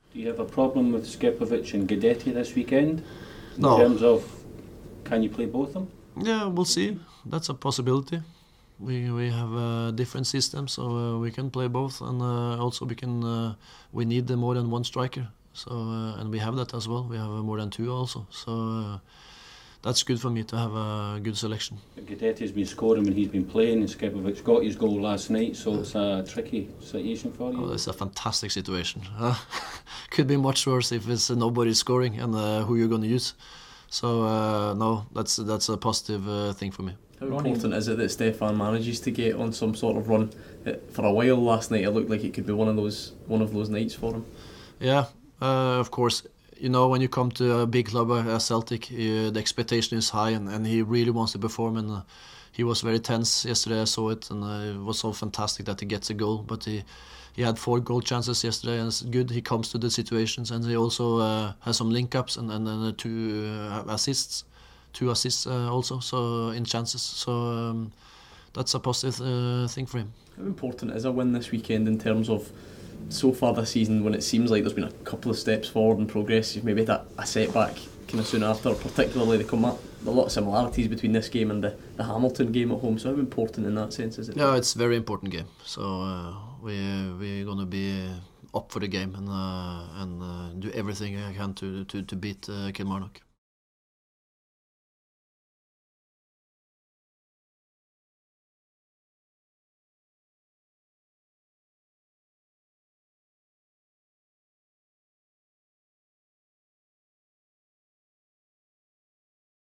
Do you have a problem with Skepovic and Guidetti this weekend? In No. terms of, can you play both of them? Yeah, we'll see. That's a possibility. We have different systems, so we can play both, and also we need more than one striker. So and we have that as well. We have more than two also. So that's good for me to have a good selection. Guidetti's been scoring when he's been playing, and Skepovic got his goal last night. So it's a tricky situation for you. Oh, it's a fantastic situation. Could be much worse if it's nobody scoring and who you're going to use. So no, that's a positive thing for me. How important is it that Stefan manages to get on some sort of run? For a while last night, it looked like it could be one of those nights for him. Yeah, of course. You know, when you come to a big club as Celtic, the expectation is high, and he really wants to perform. And he was very tense yesterday. I saw it, and it was so fantastic that he gets a goal. But he had 4 goal chances yesterday, and it's good. He comes to the situations, and he also has some link-ups and 2 assists. 2 assists also, so in chances. So that's a positive thing for him. How important is a win this weekend in terms of so far this season, when it seems like there's been a couple of steps forward in progress? You've maybe had a setback kind of soon after, particularly a lot of similarities between this game and the Hamilton game at home. So how important in that sense is it? Yeah, it's a very important game. So we're going to be up for the game and do everything I can to beat Kilmarnock.